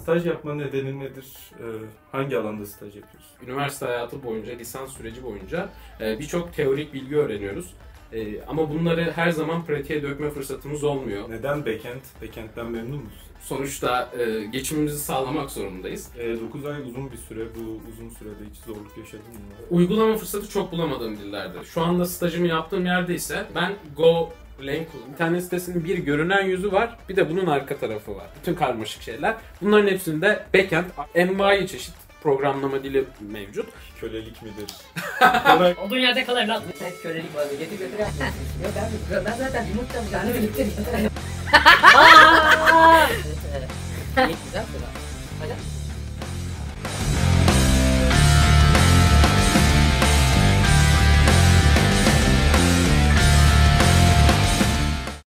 Staj yapma nedeni nedir? Hangi alanda staj yapıyorsun? Üniversite hayatı boyunca, lisans süreci boyunca birçok teorik bilgi öğreniyoruz. Ama bunları her zaman pratiğe dökme fırsatımız olmuyor. Neden backend? Backend'den memnun musun? Sonuçta geçimimizi sağlamak zorundayız. 9 ay uzun bir süre. Bu uzun sürede hiç zorluk yaşadın mı? Uygulama fırsatı çok bulamadığım dillerdir. Şu anda stajımı yaptığım yerde ise ben Go, Lang, internet sitesinin bir görünen yüzü var, bir de bunun arka tarafı var. Bütün karmaşık şeyler. Bunların hepsinde backend, envai çeşit programlama dili mevcut. Kölelik midir? Olduğun yerde kal evlat. Hep kölelik var. Getir götür yapmıyorsun. Ben zaten yumurta mı? Yani birlikte. Güzel. Hadi.